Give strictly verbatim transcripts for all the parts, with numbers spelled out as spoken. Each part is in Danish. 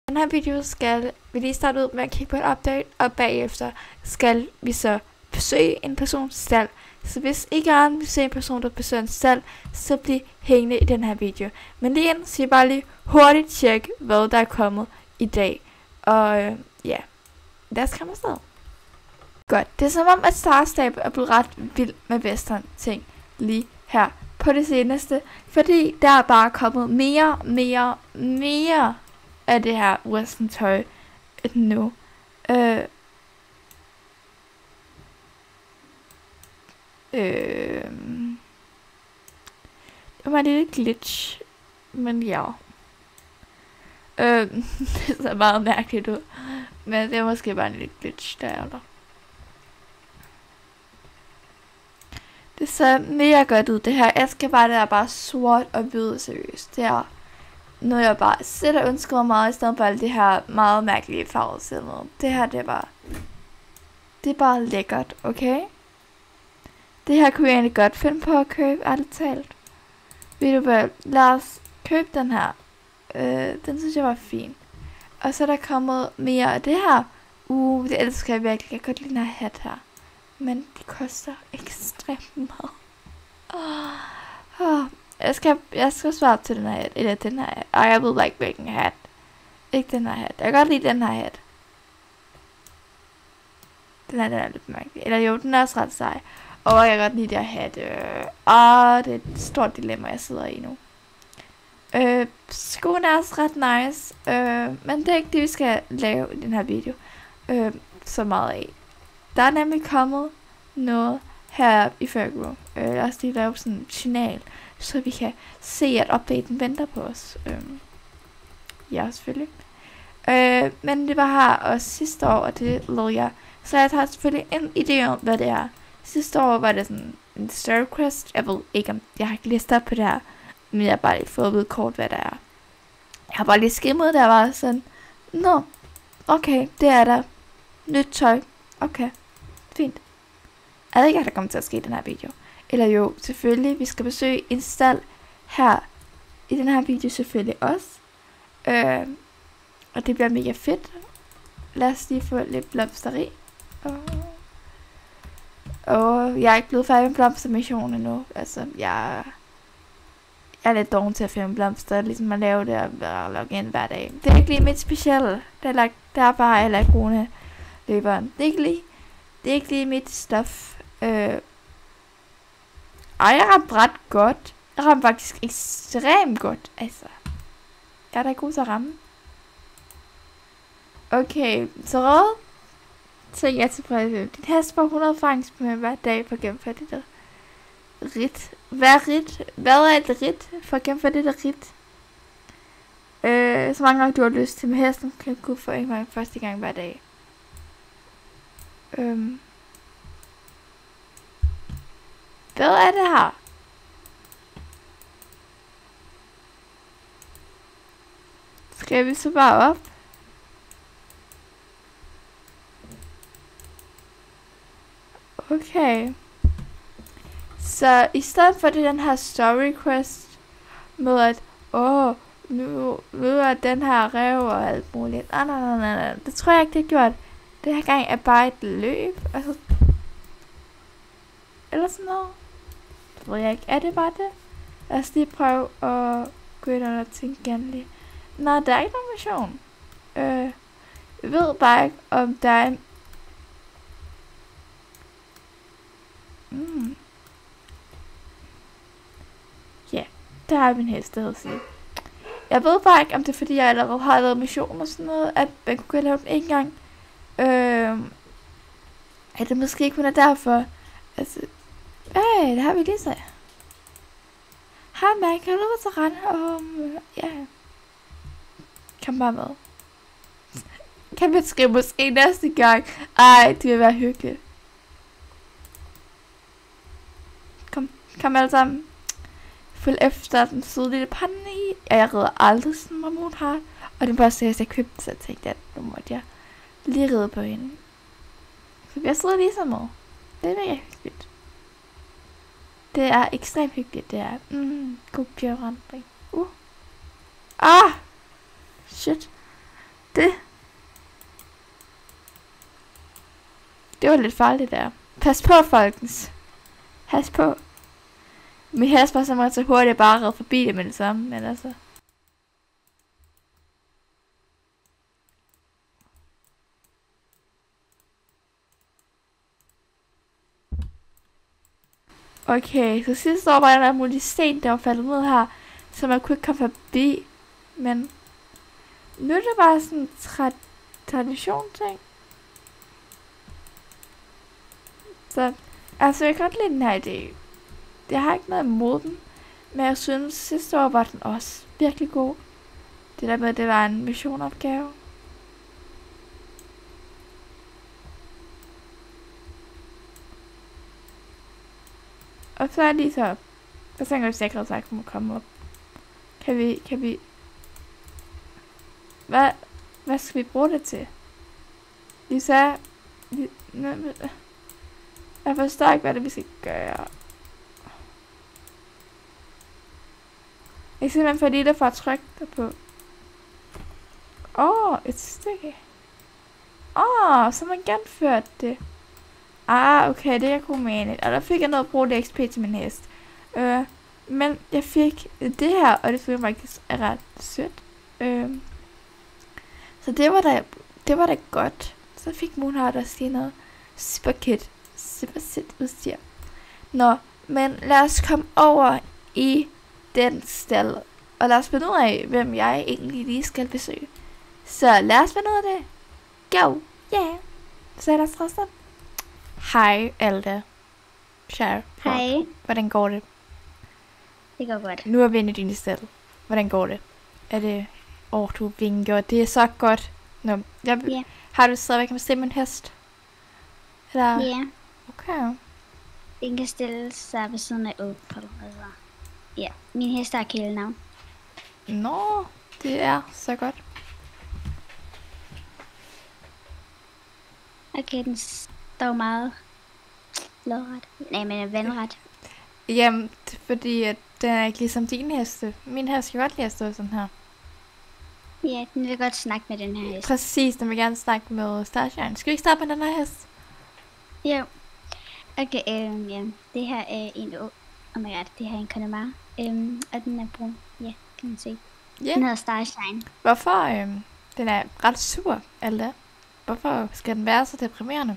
Den her video skal vi lige starte ud med at kigge på et update, og bagefter skal vi så besøge en persons stald. Så hvis I gerne vil se en person, der besøger en stald, så bliv hængende i den her video. Men lige inden, så I bare lige hurtigt tjekke, hvad der er kommet i dag. Og øh, ja, lad os komme afsted. Godt, det er som om, at Starstab er blevet ret vild med western ting lige her på det seneste. Fordi der er bare kommet mere, mere, mere af det her western tøj nu. Øh, øh, det var en lille glitch, men ja. Øh, det ser meget mærkeligt ud, men det er måske bare en lille glitch, der er der. Det ser mega godt ud, det her. Jeg skal bare, det er bare sort og hvid, seriøst. Det er noget, jeg bare sætter ønsker mig meget, i stedet for alt det her meget mærkelige farvesædler. Det her, det er bare, det er bare lækkert, okay? Det her kunne jeg egentlig godt finde på at købe, ærligt talt. Ved du hvad, lad os købe den her. Øh, den synes jeg var fin. Og så er der kommet mere af det her. Uh, det elsker jeg virkelig. Jeg kan godt lide den her hat her. Men de koster ekstremt meget. Oh, oh. Jeg skal, jeg skal svare til den her hat. Eller den her hat. Ej, jeg ved ikke hvilken hat. Ikke den her hat. Jeg kan godt lide den her hat. Den her, den er lidt mærkelig. Eller jo, den er også ret sej. Og jeg kan godt lide det her hat. Øh. Åh, det er et stort dilemma, jeg sidder i nu. Øh, skoene er også ret nice. Øh, men det er ikke det, vi skal lave i den her video. Øh, så meget af. Der er nemlig kommet noget her i Fergro. Øh, lad os lige lave sådan en signal, så vi kan se, at updaten venter på os. Øh, ja, selvfølgelig. Øh, men det var her også sidste år, og det lavede jeg. Så jeg har selvfølgelig en idé om, hvad det er. Sidste år var det sådan en story quest. Jeg ved ikke, om jeg har ikke læst op på det her, men jeg har bare lige fået at vide kort, hvad det er. Jeg har bare lige skimmet, der var sådan, nå, okay, det er der. Nyt tøj. Okay, fint. Jeg ved ikke, at der kommer til at ske i den her video. Eller jo, selvfølgelig, vi skal besøge en stald her i den her video selvfølgelig også. Øh, og det bliver mega fedt. Lad os lige få lidt blomsteri. Og, og jeg er ikke blevet færdig med blomstermissionen endnu. Altså, jeg, jeg er lidt doven til at finde blomster, ligesom at lave det og logge ind hver dag. Det er ikke lige mit specielle. Det er, der er bare alle krone løberen. Det er ikke lige, det er ikke lige mit stof. Øh. Ej, jeg ramte ret godt. Jeg ramte faktisk ekstremt godt. Altså, jeg er da god til at ramme. Okay, så råd. Så jeg er tilfreds med. Din hest får hundrede erfaringspoint hver dag for at gennemføre det der rit. Hvad er rit? Hvad er et rit for at gennemføre det der rit? Øh, så mange gange du har lyst til med hesten, kan du kunne få en gang første gang hver dag. Øhm. Hvad er det her? Skal vi så bare op? Okay. Så i stedet for det den her story quest med at åh, nu, nu er den her rev og alt muligt. Nej, nej, nej, nej. Det tror jeg ikke, det er gjort. Det her gang er bare et løb. Altså, eller sådan noget. Det ved jeg ikke. Er det bare det? Lad os lige prøve at gå ind og tænke igen lige. Nej, der er ikke nogen mission. Øh, jeg ved bare ikke, om der er en... Mm. Ja, yeah, der er min hest, det hedder sige. Jeg ved bare ikke, om det er fordi, jeg allerede har lavet mission og sådan noget, at man kunne lave den en gang. Øh, er det måske kun er derfor. Altså, øh, det har vi lige så. Hej, man, kan du lade til rende? Um, ja. Yeah. Kom bare med. Kan man skrive måske næste gang? Ej, det vil være hyggeligt. Kom, kom alle sammen. Følg efter den søde lille pande i. Jeg redder aldrig sådan en mammon har. Og det var bare seriøst, jeg købte, så jeg tænkte, at nu måtte jeg lige ride på hende. Så jeg sidder lige så med. Det er mega hyggeligt. Det er ekstremt hyggeligt, det er. Mm, god bjergrandring. Uh. Ah! Shit. Det. Det var lidt farligt der. Pas på, folkens. Pas på. Min hest var så meget så hurtigt bare red forbi det med det samme, men altså. Okay, så sidste år var der en mulig sten, der var faldet ned her, så man kunne ikke komme forbi. Men nu er det bare sådan en tra tradition ting. Så altså, jeg kan godt lide den her idé. Jeg har ikke noget imod den, men jeg synes sidste år var den også virkelig god. Det der med, at det var en missionopgave. Og så er lige så, og så kan vi sikre sig, at må komme op. Kan vi, kan vi, hvad, hvad skal vi bruge det til? Lisa, jeg forstår ikke, hvad det vi skal gøre. Jeg simpelthen fordi det for at trykke der på. Åh, oh, et stykke. Åh, oh, så man genførte det. Ah, okay, det er god mening. Og der fik jeg noget at bruge det X P til min hest. Øh, men jeg fik det her, og det følte mig faktisk er ret sødt. Øh, så det var da, det var da godt. Så fik Moonheart også lige noget super kit, super sødt udstyr. Nå, men lad os komme over i den stald, og lad os finde ud af, hvem jeg egentlig lige skal besøge. Så lad os finde ud af det. Go! Yeah! Så er der stress. Hej, Alda. Share. Hej. Hvordan går det? Det går godt. Nu er vi inde i din stald. Hvordan går det? Er det... Åh, oh, du vinker. Det er så godt. Nå, jeg... Ja. Har du stadigvæk med stemme en hest? Eller... Ja. Okay. Den kan stille sig ved siden af Opal. Altså. Ja, min hest har kælenavn. Nå, det er så godt. Okay, den står meget lodret. Nej, men er vandret. Jamen, det er fordi, at den er ikke ligesom din heste. Min hest kan godt lide at stå sådan her. Ja, den vil godt snakke med den her hest. Præcis, den vil gerne snakke med Starshine. Skal vi ikke starte med den her hest? Jo. Okay, øhm, ja. Det her er en å... Oh my god, det her er en Connemara. Øhm, og den er brun. Ja, kan man se. Ja. Den hedder Starshine. Hvorfor? Øhm, den er ret sur, Alda. Hvorfor skal den være så deprimerende?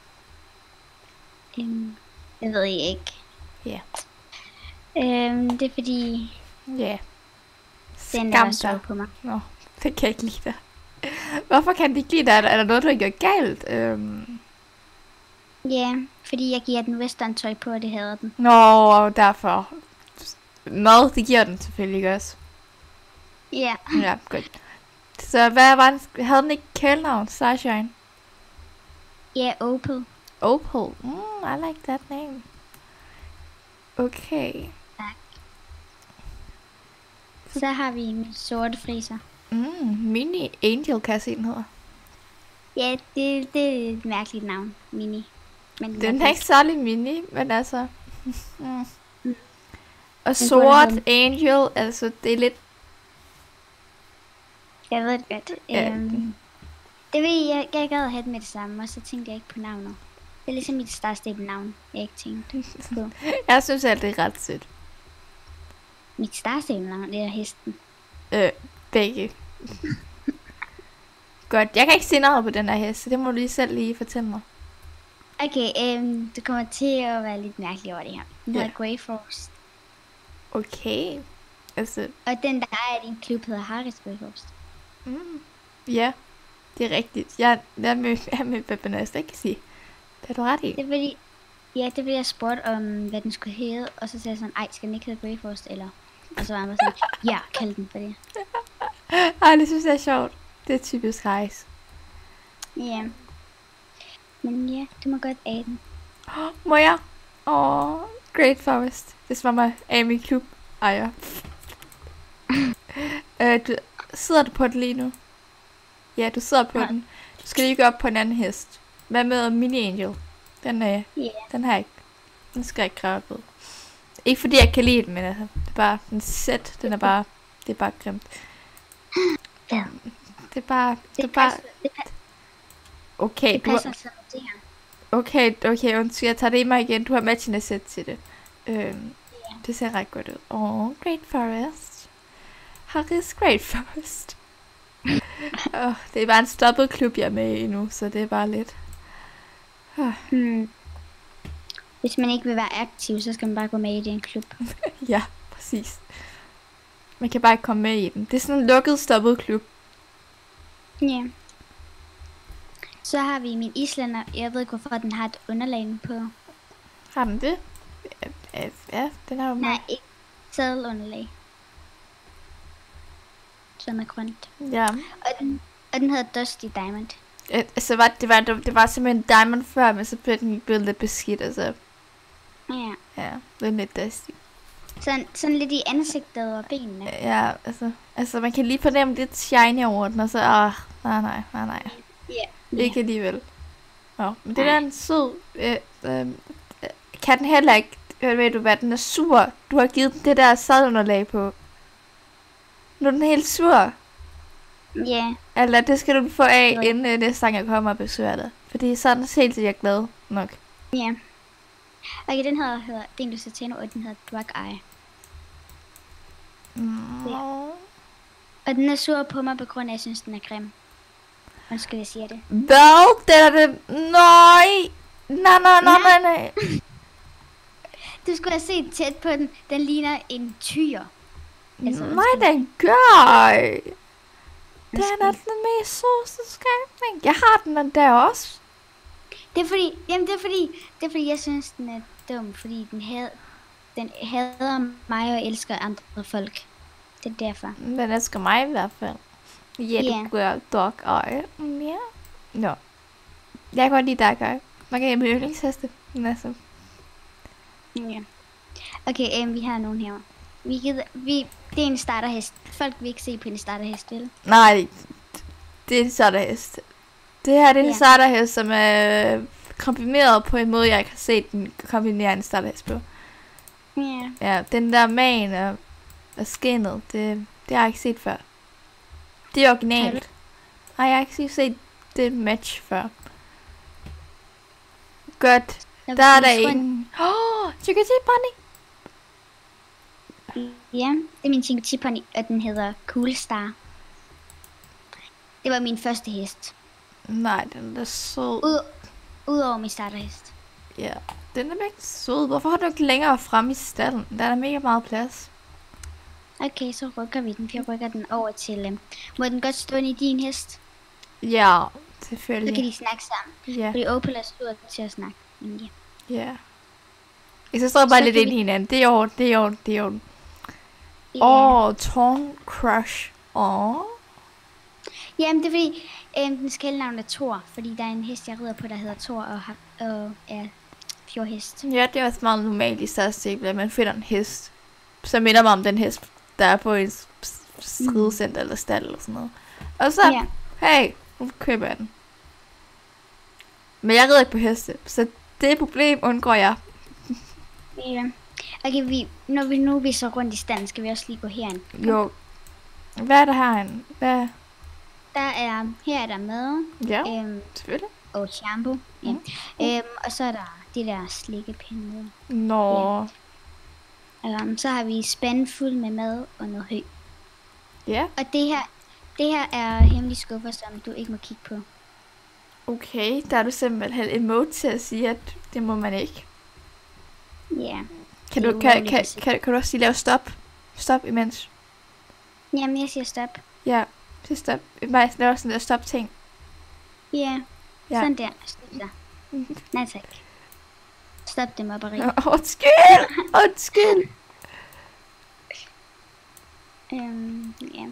Øhm, det ved jeg ikke. Ja. Øhm, det er fordi... Ja. Den Skam der så dig. på mig. Nå, det kan jeg ikke lide dig. Hvorfor kan de ikke lide dig? Er der noget, du har gjort galt? Øhm... Ja, fordi jeg giver den western tøj på, og det hader den. Nå, derfor. Mad, det giver den selvfølgelig ikke også. Ja. Ja, godt. Så hvad var den? Havde den ikke kælenavn? Starshine? Ja, Opal. Opal. Mm, I like that name. Okay. Tak. Så har vi min sorte friser. Mm, Mini Angel, kan jeg se, den hedder. Ja, det, det er et mærkeligt navn. Mini. Men Den er ikke særlig mini, men altså... mm. Mm. Og sort Angel, altså det er lidt... Jeg ved det godt. Ja. Øhm, det ved jeg, jeg gad have det med det samme, og så tænkte jeg ikke på navnet. Det er ligesom mit Star Stable navn, jeg ikke tænkte på. Jeg synes alt det er ret sødt. Mit Star Stable navn, det er hesten. Øh, begge. Godt, jeg kan ikke se noget på den her hest, så det må du lige selv lige fortælle mig. Okay, øhm, det kommer til at være lidt mærkeligt over det her. Den hedder Ja. Grey Forest. Okay. Altså, Og den, der er i din klub, hedder Harris Grey Forest. mm, ja, det er rigtigt. Jeg, jeg er med, jeg er med hvad man ikke kan sige. Det er du ret i. Det er fordi, ja, det blev jeg spurgt om, hvad den skulle hedde, og så sagde jeg sådan, ej, skal den ikke hedde Grey Forest, eller? Og så var han bare sådan, ja, kald den for det. Ej, det synes jeg er sjovt. Det er typisk rejse. Ja. Men ja, du må godt æde den. Må jeg? Åh, Great Forest. Det er som om jeg er i min klub. Ejer. øh, du, sidder du på den lige nu? Ja, du sidder på Ja. den. Du skal lige gå op på en anden hest. Hvad med Mini Angel? Den, øh, Ja. den har jeg ikke. Den skal jeg ikke kræve på. Ikke fordi jeg kan lide den, men altså, det er bare den sæt. Den er bare, det er bare grimt. Ja. Det er bare... Det, Det er bare... passer, det, pa- Okay, det du har, passer så med det her. okay, okay, undskyld, jeg tager det i mig igen. Du har matchende sæt til det. Øhm, det ser ret godt ud. Åh, oh, Great Forest. Harris Great Forest. oh, det er bare en stoppet klub, jeg er med i nu, så det er bare lidt... Oh, Hmm. Hvis man ikke vil være aktiv, så skal man bare gå med i den klub. ja, præcis. Man kan bare ikke komme med i den. Det er sådan en lukket, stoppet klub. Ja. Så har vi min islænder. Jeg ved ikke, hvorfor den har et underlag på. Har den det? Ja, ja, ja den er jo Nej, ikke sadelunderlag. Som er grønt. Ja. Og den, og den hedder Dusty Diamond. Øh, Altså, var, det, var, det var simpelthen diamond før, men så blev den blevet lidt beskidt, altså. Ja. Ja, det er lidt dusty. Sådan, sådan lidt i ansigtet og benene. Ja, altså, altså man kan lige fornemme lidt shiny over den, og så, ah, nej, nej, nej, nej. Ja. Ikke alligevel. Nå, men det der er en sød, øh, øh, kan den heller ikke, øh, ved du hvad, den er sur. Du har givet den det der sadunderlag på. Nu er den helt sur. Ja. Eller det skal du få af, Ja. inden øh, næste gang jeg kommer og besøger dig. Fordi sådan er helt jeg glad nok. Ja. Okay, den hedder, hedder det er en Lusitano, og den hedder Drug Eye. Mm. Ja. Og den er sur på mig, på grund af, at jeg synes, den er grim. Undskyld, jeg siger det. Hvad? Det er det... Nej! Nej, nej, nej, nej, nej. Du skulle have set tæt på den. Den ligner en tyr. Altså, Nej, undskyld. den gør. Den er Undskyld. den mest sødeste skabning. Jeg har den der også. Det er fordi, jamen det er fordi, det er fordi, jeg synes, den er dum, fordi den had, den hader mig og elsker andre folk. Det er derfor. Den elsker mig i hvert fald. Ja, Ja. du gør dog øje. Mm, ja. Nå. Jeg kan godt lide dig, øje. Man kan have min yndlingsheste. Men altså. Ja. Okay, um, vi har nogen her. Vi gider, vi, det er en starterhest. Folk vil ikke se på en starterhest, vel? Nej, det er en starterhest. Det her det er en Ja. starterhest, som er komprimeret på en måde, jeg ikke har set den kombinere en starterhest på. Ja. Ja, den der man og, og skinnet, det, det har jeg ikke set før. Det er Har originalt. Nej, jeg har ikke set det match før. Godt. Når Der er vi der tror, en... Åh, oh, Chikati Bunny. Ja, det er min Chinguchi Pony, og den hedder Cool Star. Det var min første hest. Nej, den er sød. Ud, Udover min starterhest. Ja, den er virkelig sød. Hvorfor har du ikke længere frem i stallen? Der er mega meget plads. Okay, så rykker vi den. Vi rykker den over til... Um, må den godt stå inde i din hest? Ja, Så selvfølgelig. kan de snakke sammen. Ja, Fordi Opal er stor til at snakke. Mm, ja. ja. Jeg så står bare Så lidt kan ind vi- i hinanden. Det er jo, det er jo, det er jo. Ja. Åh, oh, Torn Crush. Åh. Oh. Jamen, det er fordi, øhm, den skal navn er Thor. Fordi der er en hest, jeg rider på, der hedder Thor og, har, og er fjordhest. Ja, det er også meget normalt i stadsstikler, at man finder en hest, så minder mig om den hest, der er på en s- s- ridecenter eller stald eller sådan noget. Og så, Ja. hey, nu køber jeg den. Men jeg rider ikke på heste, så det problem undgår jeg. Ja. Okay, vi, når vi nu viser rundt i standen, skal vi også lige gå herind. Jo. Hvad er der herinde? Hvad? Der er, her er der mad Ja, øhm, selvfølgelig. og shampoo. Ja. Mm. Øhm, og så er der det der slikkepinde. Nå. Um, så har vi spand fuld med mad og noget hø. Ja, Og det her, det her er hemmelige skuffer, som du ikke må kigge på. okay. Der er du simpelthen emote til at sige, at det må man ikke. Ja. Kan Det er du, kan, ulovligt kan, at se. kan, kan du også lige lave stop? Stop imens. Jamen, jeg siger stop. Ja, det stop. Bare lave sådan der stop ting. Ja. Ja. Ja. Sådan der. Stop der. Nej tak. Stop det mobberi. Ja. Undskyld! Undskyld! Øhm, ja.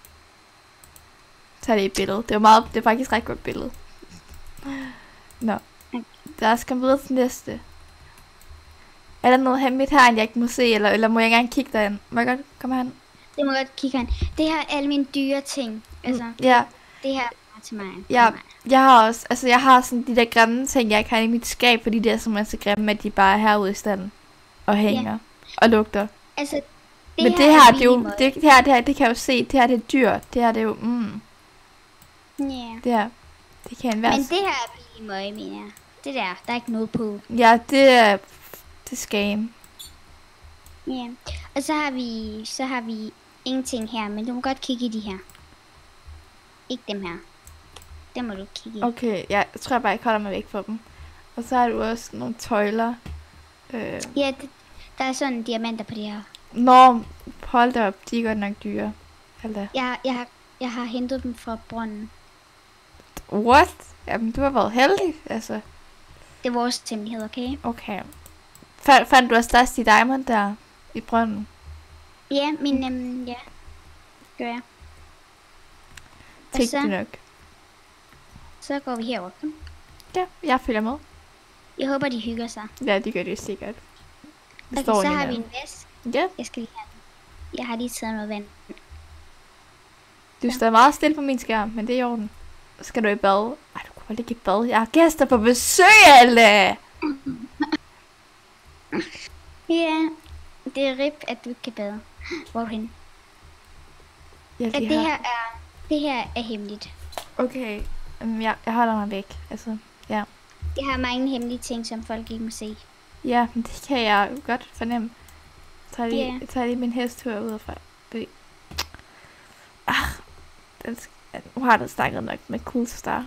Tag det i billedet. Det er meget, det er faktisk et ret godt billede. Nå. Lad os komme videre til næste. Er der noget hemmeligt her, jeg ikke må se, eller, eller må jeg gerne kigge derind? Må jeg godt komme hen? Det må godt kigge hen. Det her er alle mine dyre ting. Altså, Ja, det her er til mig. ja. Til mig. Jeg har også, altså jeg har sådan de der grimme ting, jeg ikke har i mit skab, fordi det er som er så grimme, at de bare er herude i standen. Og hænger. Og lugter. Altså, det Men her det her, er det er jo, minimum. det, det her, det her, det kan jeg jo se, det her det er dyr. Det her det er jo, mm. Ja. Det her, det kan en være. Men det her er billig møg, mener jeg. Det der, der er ikke noget på. Ja, det er, det er scam. Ja. Og så har vi, så har vi ingenting her, men du må godt kigge i de her. Ikke dem her. Dem må du kigge i. Okay, ja, jeg tror jeg bare, jeg holder mig væk fra dem. Og så har du også nogle tøjler. Øh. Ja, det, der er sådan diamanter på det her. Nå, hold da op, de er godt nok dyre. Alda. Jeg, jeg, har, jeg har hentet dem fra brønden. What? Jamen, du har været heldig, altså. Det er vores hemmelighed, okay? Okay. Fandt, fandt du også Dusty Diamond der i brønden? Ja, min, øhm, ja. Gør jeg. Og Tænkte så, nok. så går vi herover. Ja, jeg følger med. Jeg håber, de hygger sig. Ja, det gør det sikkert. Det Okay, står så inde har i vi den. en vask. Ja, Jeg skal lige have den. Jeg har lige taget noget vand. du står meget stille på min skærm, men det er i orden. Skal du i bad? Ej, du kunne vel ikke i bad. Jeg har gæster på besøg, alle! Ja, det er rip, at du ikke kan bade. Hvorhen? Ja, At de det har... her er, det her er hemmeligt. Okay, um, jeg, jeg holder mig væk. Altså, ja. Jeg har mange hemmelige ting, som folk ikke må se. Ja, men det kan jeg jo godt fornemme. Jeg tager lige, Ja. jeg tager lige min hesttur ud fra. Fordi... Ah, den sk- nu har du snakket nok med Cool Star.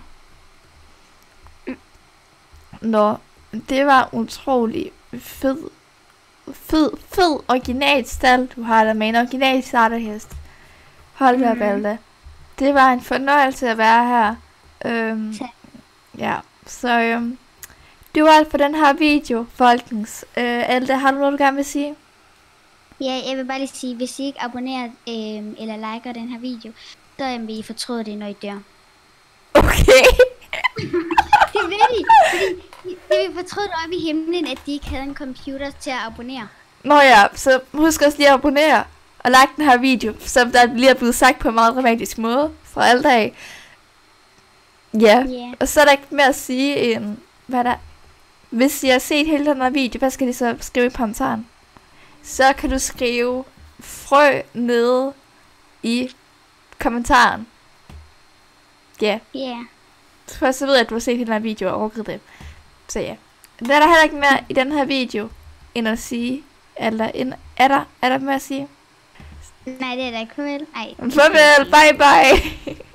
Nå, det var utrolig fed, fed, fed original stald, du har der med en original starterhest. Hold da, Mhm. Valda. Det var en fornøjelse at være her. Øhm, Tak. ja, så øhm, det var alt for den her video, folkens. Øh, Alda, har du noget, du gerne vil sige? Ja, jeg vil bare lige sige, hvis I ikke abonnerer øh, eller liker den her video, så øh, vil I fortryde det, når I dør. Okay. Det vil de, fordi de, de vil fortryde det oppe i himlen, at de ikke havde en computer til at abonnere. Nå ja, så husk også lige at abonnere og like den her video, som der lige er blevet sagt på en meget dramatisk måde fra Alda af. Ja, Ja. og så er der ikke mere at sige end, hvad der... Hvis I har set hele den her video, hvad skal de så skrive i kommentaren? Så kan du skrive frø nede i kommentaren. Ja, Ja. for så ved jeg, at du har set hele den her video og overgivet det. Så ja. Der er der heller ikke mere i den her video, end at sige, eller end, er der, er der mere at sige? Nej, det er da ikke vel. Ej. Farvel, bye bye.